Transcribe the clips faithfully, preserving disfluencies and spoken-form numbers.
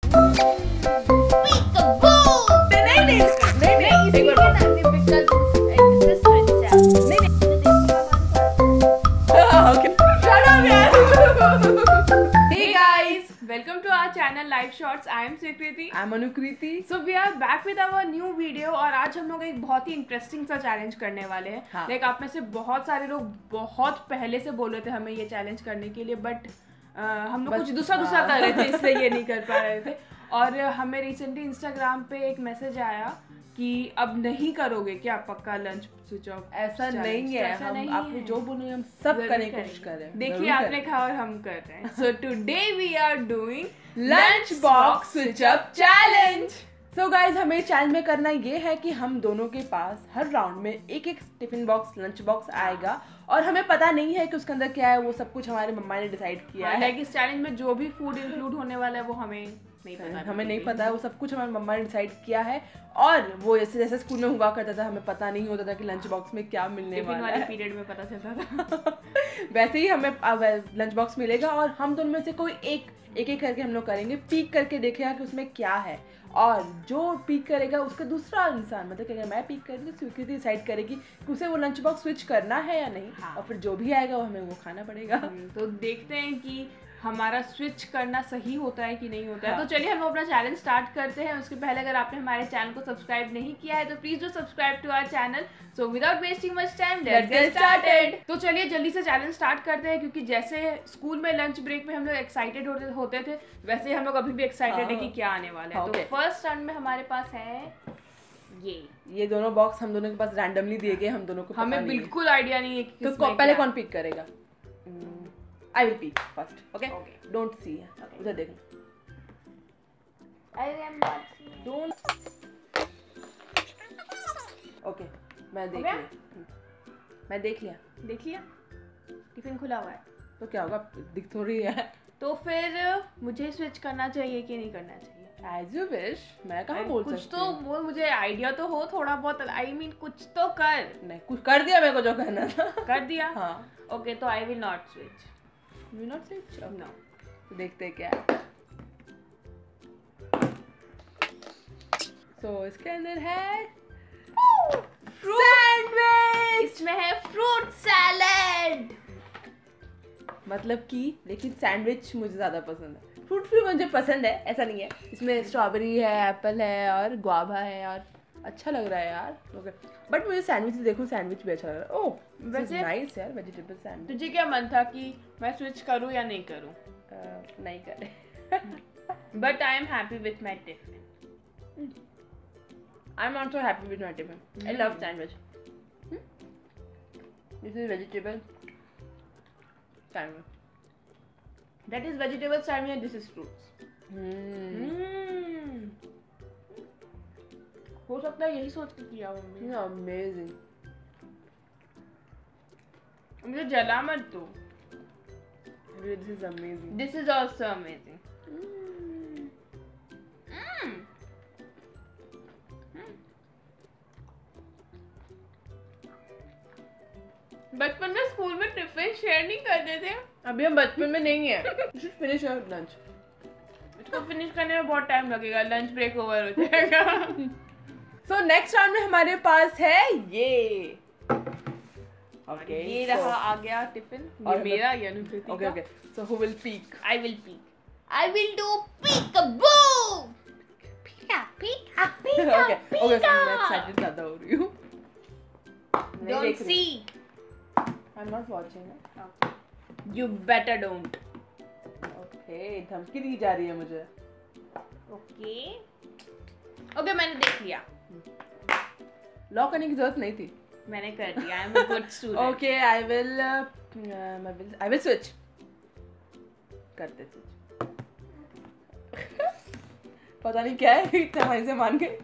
Welcome to our channel Live Shots. I am Sukriti. I am Anukriti. So we are back with our new video और आज हम लोग एक बहुत ही interesting सा चैलेंज करने वाले हैं. हाँ. लाइक आप में से बहुत सारे लोग बहुत पहले से बोल रहे थे हमें ये चैलेंज करने के लिए, बट हम लोग कुछ दूसरा दूसरा कर रहे थे इसलिए ये नहीं कर पा रहे थे. और हमें रिसेंटली इंस्टाग्राम पे एक मैसेज आया कि अब नहीं करोगे क्या पक्का लंच स्विच ऑफ. ऐसा नहीं है, ऐसा हम नहीं आपको जो बोलेंगे हम सब करने की कोशिश कर रहे हैं. देखिए आपने कहा और हम कर रहे हैं. So today we are doing lunch box switch up challenge. So guys हमें चैलेंज में करना ये है कि हम दोनों के पास हर राउंड में एक एक टिफिन बॉक्स लंच बॉक्स आएगा और हमें पता नहीं है कि उसके अंदर क्या है. वो सब कुछ हमारे मम्मा ने डिसाइड किया है. लाइक इस चैलेंज में जो भी फूड इंक्लूड होने वाला है वो हमें नहीं पता. हमें नहीं पता है, वो सब कुछ हमारी मम्मा ने डिसाइड किया है. और वो जैसे जैसे स्कूल में हुआ करता था हमें पता नहीं होता था कि लंच बॉक्स में क्या मिलने वाला है. पीरियड में पता चलता था. वैसे ही हमें लंच बॉक्स मिलेगा और हम दोनों में से कोई एक एक एक करके हम लोग करेंगे. पीक करके देखेगा कि उसमें क्या है और जो पीक करेगा उसका दूसरा इंसान मतलब क्या मैं पीक करूँगी स्वीकृति डिसाइड करेगी कि उसे वो लंच बॉक्स स्विच करना है या नहीं. हाँ. और फिर जो भी आएगा वो हमें वो खाना पड़ेगा. तो देखते हैं कि हमारा स्विच करना सही होता है कि नहीं होता है. हाँ. तो चलिए हम अपना चैलेंज स्टार्ट करते हैं. उसके पहले अगर आपने हमारे चैनल को सब्सक्राइब नहीं किया है तो please do subscribe to our channel. So without wasting much time let's get started. तो चलिए जल्दी से चैलेंज स्टार्ट करते हैं क्योंकि जैसे स्कूल में लंच ब्रेक में हम लोग एक्साइटेड होते होते थे वैसे हम लोग अभी भी एक्साइटेड है कि क्या आने वाला है. तो फर्स्ट टर्न में हमारे पास है ये ये दोनों बॉक्स हम दोनों के पास रैंडमली दिए गए. हम दोनों को हमें बिल्कुल आइडिया नहीं है कि तो पहले कौन पिक करेगा. I will pick first. Okay? Okay. Don't see. Okay. उधर देखना. I am not seeing. Don't. Okay. मैं देख लिया. मैं देख लिया. देख लिया. टिफिन खुला हुआ है. तो क्या होगा? दिख तो रही है. तो फिर मुझे स्विच करना चाहिए कि नहीं करना चाहिए? As you wish. मैं कहाँ बोल सकती हूँ? कुछ तो बोल, मुझे आइडिया तो हो थोड़ा बहुत. I mean कुछ तो कर. नहीं कुछ कर दिया मेरे को जो करना था. कर दिया. हाँ. Okay तो I will not switch. You not switch? No. तो देखते हैं क्या है. So इसके अंदर है सैंडविच. इसमें है फ्रूट सैलेड. मतलब कि लेकिन सैंडविच मुझे ज़्यादा पसंद है. फ्रूट भी मुझे पसंद है ऐसा नहीं है. इसमें स्ट्रॉबेरी है, एप्पल है और गुआवा है और अच्छा लग रहा है यार. ओके बट मुझे सैंडविच देखो सैंडविच भी अच्छा लग रहा है. ओह वैसे नाइस यार वेजिटेबल सैंडविच. तुझे क्या मन था कि मैं स्विच करूं या नहीं करूं? uh, नहीं करे. But I am happy with my tiffin. I am also happy with my tiffin. I love sandwich. This is vegetable sandwich. That is vegetable sandwich and this is fruits. हो सकता है यही सोच के किया हो. अमेजिंग. मुझे जला मत दो. This is amazing. This is also amazing. बचपन में स्कूल में टिफिन शेयर नहीं करते थे. अभी हम बचपन में नहीं है. You should finish your lunch. इसको फिनिश करने में बहुत टाइम लगेगा. लंच ब्रेक ओवर हो जाएगा. सो नेक्स्ट राउंड में हमारे पास है ये. ओके ये रहा आ गया टिफिन. ये मेरा या अनुकृति का. Okay okay so who will peek. I will peek. I will do peekaboo. पीका पीका पीका. ओके ओके मैं एक्साइटेड ज्यादा हो रही हूं. Don't see. I am not watching. You better don't. Okay धमकी दी जा रही है मुझे. ओके ओके मैंने देख लिया. लॉक करने की जरूरत नहीं थी. मैंने कर दिया. I am a good student. Okay I will I will switch. करते स्विच. पता नहीं क्या है इतना वहीं से मान गए.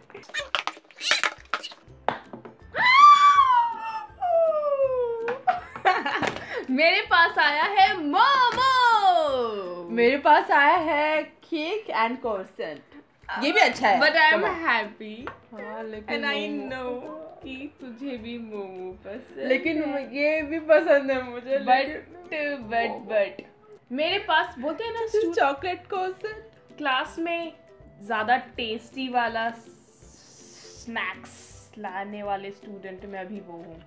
मेरे पास आया है मोमो. मेरे पास आया है केक एंड croissant. ये भी अच्छा है. But I am happy. हाँ लेकिन एंड आई नो कि तुझे भी मोमो पसंद. लेकिन ये भी पसंद है मुझे. बट बट बट मेरे पास बोलते हैं ना चॉकलेट croissant. क्लास में ज्यादा टेस्टी वाला स्नैक्स लाने वाले स्टूडेंट में अभी वो हूँ।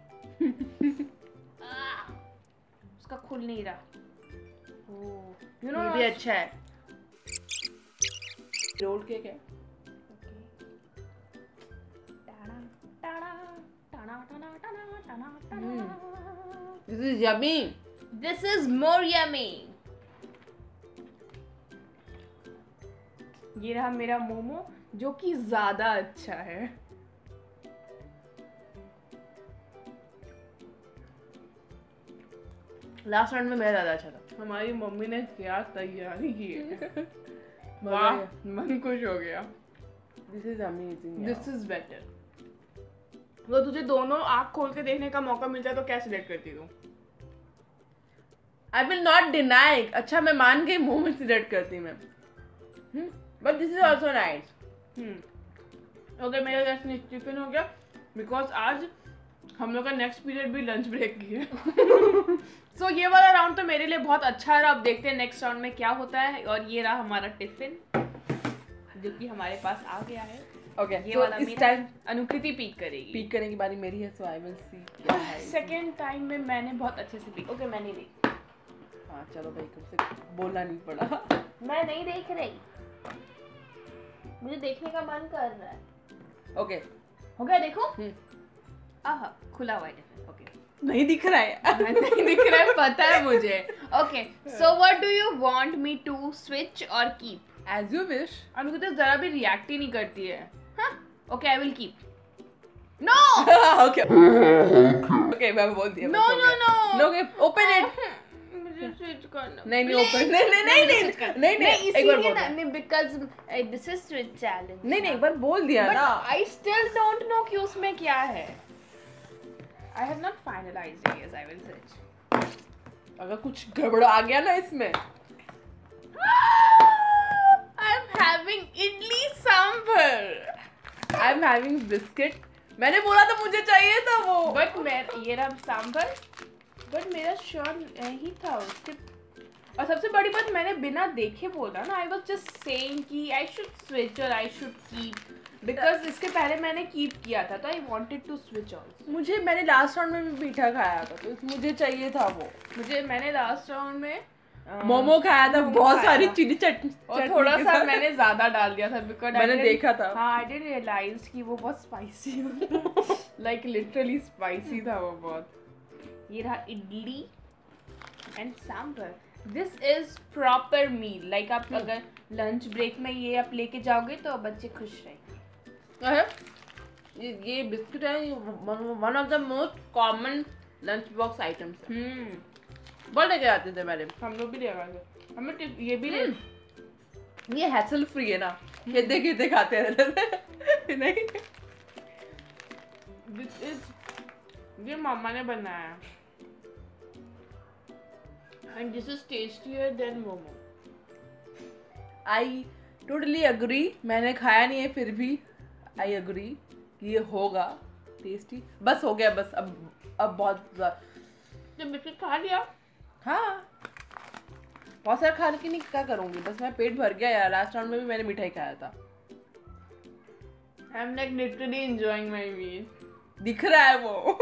उसका खुल नहीं रहा। यू नो ये भी अच्छा है। रोल केक है। This is yummy. This is more yummy. ये रहा मेरा मोमो जो कि ज्यादा अच्छा है। लास्ट राउंड में मेरा ज्यादा अच्छा था। हमारी मम्मी ने क्या तैयारी की है। वाह, मन खुश हो गया। This is amazing. This is better. वो तुझे दोनों आँख खोल के देखने का मौका मिल जाए तो क्या सिलेक्ट करती तू? I will not deny. अच्छा मैं मान गई मोमो सिलेक्ट करती मैं। But this is also nice. Hmm. Okay मेरा जस्ट टिफिन हो गया बिकॉज आज हम लोग का नेक्स्ट पीरियड भी लंच ब्रेक की है। सो so, ये वाला राउंड तो मेरे लिए बहुत अच्छा रहा। अब देखते हैं नेक्स्ट राउंड में क्या होता है। और ये रहा हमारा टिफिन जो कि हमारे पास आ गया है। ओके ये so वाला इस मेरा टाइम अनुकृति पीक करेगी। पीक करने की बारी मेरी है, सो आई विल सी क्या है। सेकंड टाइम में मैंने बहुत अच्छे से पीक। ओके मैंने ली। हाँ चलो भाई, कब से बोलना नहीं पड़ा। मैं नहीं देख रही, मुझे देखने का मन कर रहा है। ओके हो गया देखो। हम्म आहा खुला हुआ है टिफिन। ओके नहीं दिख रहा है। नहीं दिख रहा है, पता है मुझे। Okay so what do you want me to switch और keep? As you wish. Anukriti जरा भी रिएक्ट ही नहीं करती है। हाँ okay I will keep. No okay okay मैं बोल दिया। No no no no okay open it. मुझे स्विच करना। नहीं नहीं ओपन नहीं नहीं नहीं नहीं नहीं नहीं एक बार बोल नहीं because this is switch challenge. नहीं नहीं एक बार बोल दिया ना। आई स्टिल डोंट नो कि उसमें क्या है। I have not finalized it. Yes I will switch. अगर कुछ गड़बड़ आ गया ना इसमें। I am having idli sambar. I am having biscuit. मैंने बोला था मुझे चाहिए था वो। बट मैं ये रहा सांभर। बट मेरा श्योर यही था उसके। और सबसे बड़ी बात मैंने बिना देखे बोला ना। आई वाज जस्ट सेइंग कि आई शुड स्विच और आई शुड कीप बिकॉज इसके पहले मैंने कीप किया था तो I wanted to switch also. मुझे मैंने लास्ट राउंड में भी मीठा खाया था तो मुझे चाहिए था वो। मुझे मैंने लास्ट राउंड में मोमो खाया था, बहुत सारी चिली चटनी और थोड़ा सा मैंने ज्यादा डाल दिया था बिकॉज मैंने देखा था। हाँ आई डिड रियलाइज कि वो बहुत स्पाइसी होता। लाइक लिटरली स्पाइसी था वो बहुत। ये रहा idli and sambar. This is proper meal. Like आप अगर लंच ब्रेक में ये आप लेके जाओगे तो बच्चे खुश रहेंगे। ये ये बिस्किट है, one of the most common lunch box items. Hmm बहुत लेके आते थे पहले। हम लोग भी ले गए थे। हमें ये भी ले। ये हैसल फ्री है ना, खेते खेते खाते रहते थे। नहीं दिस इज ये मामा ने बनाया है and this is tastier than momo. I totally agree. मैंने खाया नहीं है फिर भी आई अग्री कि ये होगा टेस्टी। बस हो गया बस। अब अब बहुत जब बिस्किट खा लिया। हाँ बहुत सारा खाने की नहीं क्या करूँगी, बस मैं पेट भर गया यार। लास्ट राउंड में भी मैंने मिठाई खाया था। I am like literally enjoying my meal. दिख रहा है वो।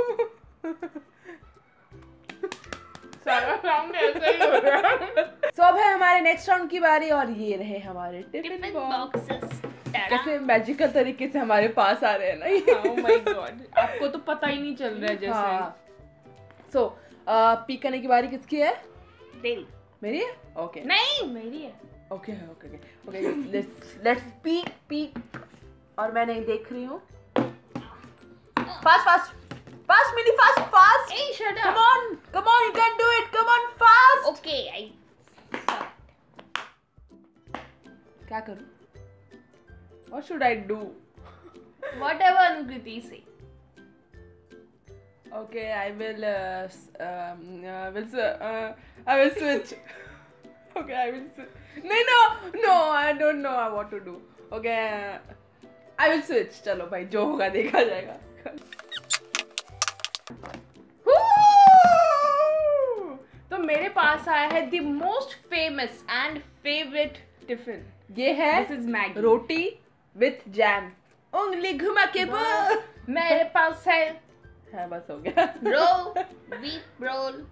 सारा राउंड ऐसा ही हो रहा है। सो अब है हमारे नेक्स्ट राउंड की बारी और ये रहे हमारे टिफिन बॉक्सेस। कैसे मैजिकल तरीके से हमारे पास आ रहे हैं ना। ओह माय गॉड, आपको तो पता ही नहीं चल रहा है जैसे। सो पीक करने की बारी किसकी है? तेरी। मेरी है? ओके नहीं मेरी है। Okay okay okay let's let's peek peek. और मैं नहीं देख रही हूँ। Fast fast fast mini fast fast. Hey, shut up. Come on, come on, you can do it. Come on, fast. Okay, I. क्या करूँ? What should I do? Whatever Anukriti say. Okay, I will. Uh, um, uh, will uh, I will switch. Okay, I will switch. No, no, no. I don't know what to do. Okay, uh, I will switch. चलो भाई, जो होगा देखा जाएगा. तो मेरे पास आया है the most famous and favourite tiffin. ये है this is Maggi, roti with jam, उंगली घुमा के बोल। मेरे पास है हाँ बस हो गया। Roll, wheat roll.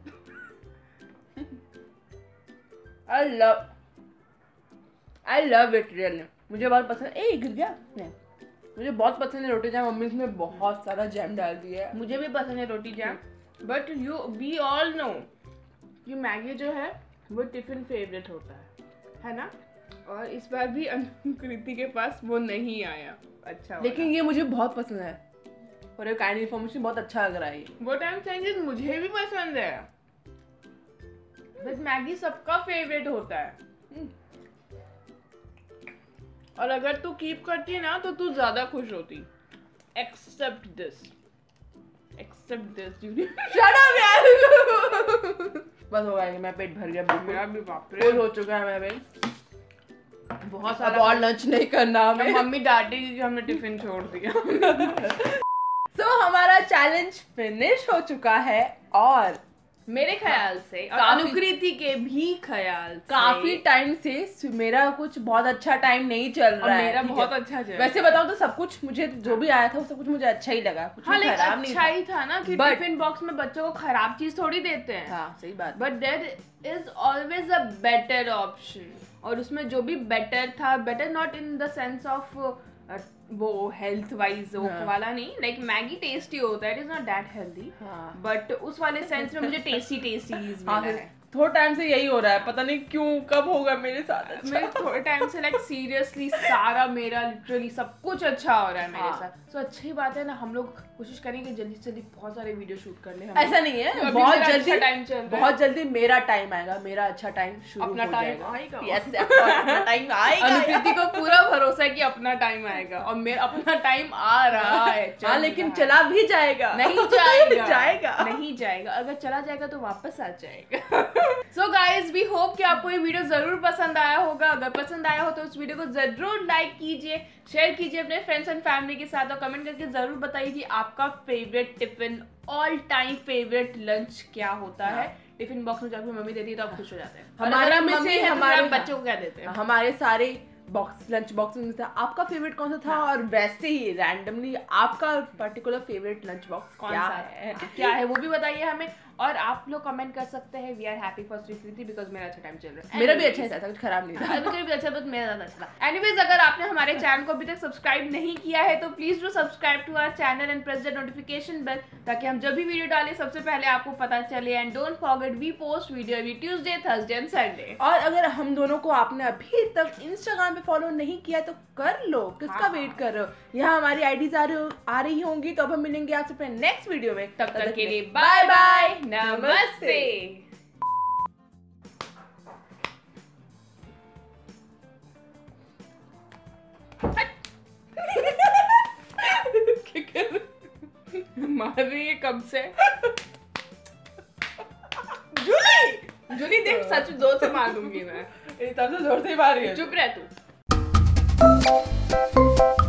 I love I love it really. मुझे बहुत पसंद। ए गिर गया नहीं, मुझे बहुत पसंद है रोटी जैम। मम्मी इसमें बहुत सारा जैम डाल दिया है। मुझे भी पसंद है रोटी jam, but you we all know कि मैगी जो है वो टिफिन फेवरेट होता है, है ना? और इस बार भी कृति के पास वो नहीं आया। अच्छा, लेकिन ये मुझे बहुत पसंद है और ये काइंड इन्फॉर्मेशन बहुत अच्छा लग रहा है। वो टाइम चेंजेस मुझे भी पसंद है, बट मैगी सबका फेवरेट होता है। और अगर तू कीप करती ना तो तू ज्यादा खुश होती। Except this, except this Julie. Shut up यार। बस हो गया, मैं पेट भर गया बिल्कुल। मेरा भी बाप रे, फुल हो चुका है मैं भाई। बहुत अब सारा। और लंच नहीं करना अब हमें। मम्मी डांटेगी कि हमने टिफिन छोड़ दिया। तो so, हमारा चैलेंज फिनिश हो चुका है और मेरे ख्याल से और काफी- अनुकृति के भी ख्याल से काफी टाइम से मेरा कुछ बहुत अच्छा टाइम नहीं चल और रहा है। मेरा ठीक है? बहुत अच्छा चल। वैसे बताओ तो सब कुछ मुझे जो भी आया था वो सब कुछ मुझे अच्छा ही लगा, कुछ हाँ, भी लेकिन खराब नहीं अच्छा था। ही था ना कि But- टिफिन बॉक्स में बच्चों को खराब चीज थोड़ी देते हैं। हाँ सही बात। But there is always a better option, और उसमें जो भी बेटर था, better not in the sense of वो हेल्थ वाइज वो हाँ। वाला नहीं, लाइक मैगी टेस्टी होता है, it is not that healthy, हाँ बट उस वाले सेंस में मुझे टेस्टी टेस्टी चीज हाँ, मिला है। थोड़ा टाइम से यही हो रहा है, पता नहीं क्यों, कब होगा मेरे साथ अच्छा। मेरे थोड़े टाइम से लाइक सीरियसली सारा मेरा लिटरली सब कुछ अच्छा हो रहा है मेरे हाँ। साथ। सो अच्छी बात है ना, हम लोग कोशिश करेंगे जल्दी से जल्दी बहुत सारे वीडियो शूट कर ले। हम ऐसा नहीं है, अभी बहुत मेरा जल्दी अच्छा टाइम चल रहा है। बहुत जल्दी मेरा टाइम आएगा, मेरा अच्छा टाइम शुरू अपना हो टाइम जाएगा। आएगा। Yes, अपना टाइम आएगा। अनुकृति को पूरा भरोसा है कि अपना टाइम आएगा, और मेरा अपना टाइम आ रहा है, चल हाँ लेकिन रहा है। चला भी जाएगा। नहीं जाएगा जाएगा नहीं जाएगा, अगर चला जाएगा तो वापस आ जाएगा। सो गाइज वी होप कि आपको ये वीडियो जरूर पसंद आया होगा। अगर पसंद आया हो तो इस वीडियो को जरूर लाइक कीजिए, शेयर कीजिए अपने फ्रेंड्स एंड फैमिली के साथ, और कमेंट करके जरूर बताइए कि आपका favourite tiffin, all time favourite lunch क्या होता है। टिफिन बॉक्स में जब भी मम्मी देती है तो आप खुश हो जाते हैं। हमारा में से हमारे बच्चों को क्या देते हैं? हमारे सारे बॉक्स लंच बॉक्स में था, आपका फेवरेट कौन सा था? हाँ। और वैसे ही रैंडमली आपका पर्टिकुलर फेवरेट लंच बॉक्स कौन क्या सा है? क्या है वो भी बताइए हमें, और आप लोग कमेंट कर सकते हैं we are happy for Swikriti because मेरा अच्छा टाइम चल रहा है। मेरा भी अच्छा था, कुछ खराब नहीं था। मुझे भी अच्छा, बस मेरा ज्यादा अच्छा था। एनीवेज, अगर आपने हमारे चैनल को अभी तक सब्सक्राइब नहीं किया है तो please do subscribe to our channel and press the notification bell, ताकि हम जब भी वीडियो डालें सबसे पहले आपको पता चले। And don't forget we post video every Tuesday, Thursday and Sunday. और अगर हम दोनों को आपने अभी तक इंस्टाग्राम पे फॉलो नहीं किया तो कर लो, किसका हाँ। वेट कर रहे हो? यहाँ हमारी आईडीज आ रही आ रही होंगी, तो अब हम मिलेंगे आपसे अपने नेक्स्ट वीडियो में। तब तक के लिए बाय बाय, नमस्ते। मार रही है कब से? जूली जूली देख, सच जोर से मार दूंगी मैं। तब से जोर से ही मार रही है। चुप रह तू।